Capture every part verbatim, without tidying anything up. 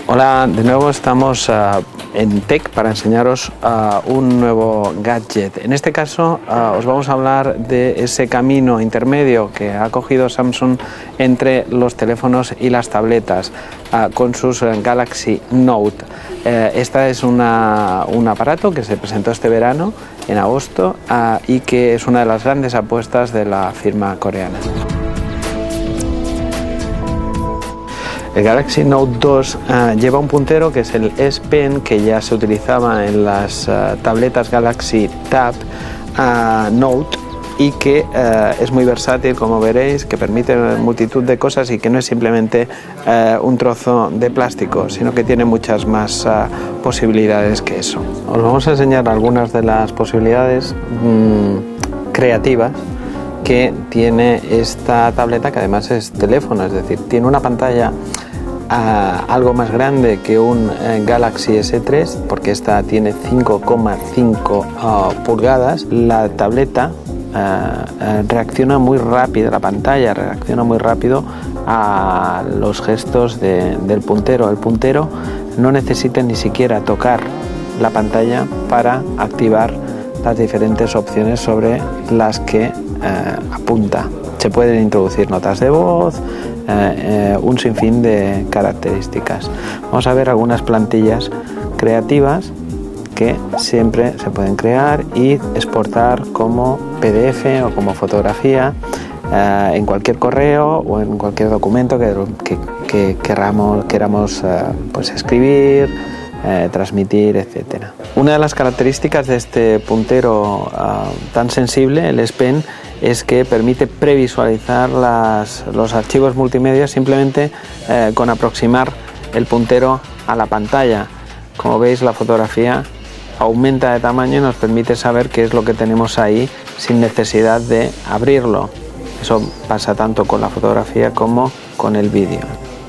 Hola, de nuevo estamos uh, en Tech para enseñaros uh, un nuevo gadget. En este caso uh, os vamos a hablar de ese camino intermedio que ha cogido Samsung entre los teléfonos y las tabletas uh, con sus uh, Galaxy Note. Uh, esta es una, un aparato que se presentó este verano, en agosto, uh, y que es una de las grandes apuestas de la firma coreana. El Galaxy Note dos uh, lleva un puntero que es el S Pen, que ya se utilizaba en las uh, tabletas Galaxy Tab uh, Note, y que uh, es muy versátil, como veréis, que permite multitud de cosas y que no es simplemente uh, un trozo de plástico, sino que tiene muchas más uh, posibilidades que eso. Os vamos a enseñar algunas de las posibilidades mmm, creativas que tiene esta tableta, que además es teléfono, es decir, tiene una pantalla uh, algo más grande que un uh, Galaxy S tres, porque esta tiene cinco coma cinco uh, pulgadas. La tableta uh, uh, reacciona muy rápido, la pantalla reacciona muy rápido a los gestos de, del puntero. El puntero no necesita ni siquiera tocar la pantalla para activar las diferentes opciones sobre las que Eh, apunta. Se pueden introducir notas de voz, eh, eh, un sinfín de características. Vamos a ver algunas plantillas creativas que siempre se pueden crear y exportar como P D F o como fotografía eh, en cualquier correo o en cualquier documento que, que, que queramos, queramos eh, pues escribir, eh, transmitir, etcétera. Una de las características de este puntero uh, tan sensible, el S Pen, es que permite previsualizar las, los archivos multimedia simplemente eh, con aproximar el puntero a la pantalla. Como veis, la fotografía aumenta de tamaño y nos permite saber qué es lo que tenemos ahí sin necesidad de abrirlo. Eso pasa tanto con la fotografía como con el vídeo.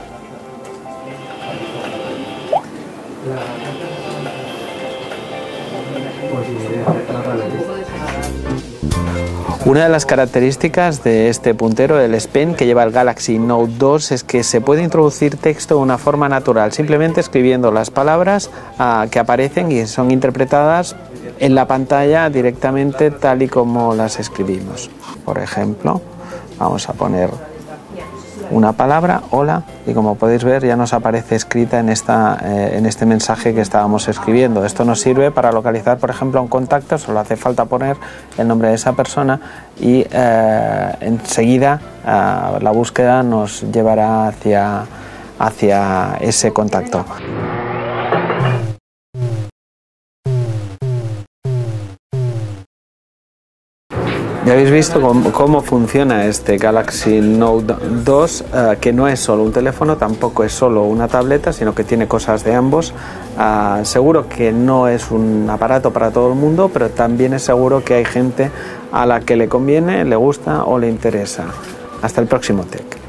Una de las características de este puntero, el S Pen, que lleva el Galaxy Note dos, es que se puede introducir texto de una forma natural, simplemente escribiendo las palabras uh, que aparecen y son interpretadas en la pantalla directamente tal y como las escribimos. Por ejemplo, vamos a poner una palabra, hola, y como podéis ver ya nos aparece escrita en, esta, eh, en este mensaje que estábamos escribiendo. Esto nos sirve para localizar, por ejemplo, un contacto, solo hace falta poner el nombre de esa persona y eh, enseguida eh, la búsqueda nos llevará hacia, hacia ese contacto. Ya habéis visto cómo, cómo funciona este Galaxy Note dos, uh, que no es solo un teléfono, tampoco es solo una tableta, sino que tiene cosas de ambos. Uh, seguro que no es un aparato para todo el mundo, pero también es seguro que hay gente a la que le conviene, le gusta o le interesa. Hasta el próximo Tech.